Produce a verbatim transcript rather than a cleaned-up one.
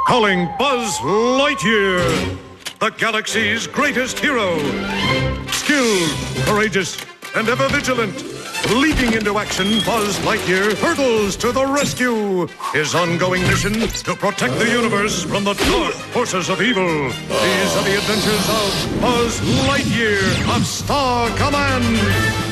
Calling Buzz Lightyear, the galaxy's greatest hero. Skilled, courageous, and ever vigilant. Leaping into action, Buzz Lightyear hurtles to the rescue. His ongoing mission to protect the universe from the dark forces of evil. These are the adventures of Buzz Lightyear of Star Command.